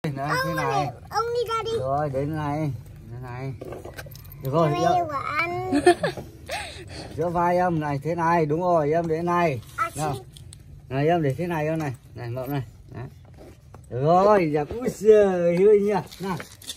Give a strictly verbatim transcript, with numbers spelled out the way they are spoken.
Đấy, thế này. Ông đi ra đi. Rồi, đến này. Thế này. Được rồi, Yêu của anh. giữa vai em này, thế này, đúng rồi, em để này. À, nào. Này em để thế này em này. Này, mộng này. Đấy. Được rồi, dạ cũng giời hơi nhỉ. Nào,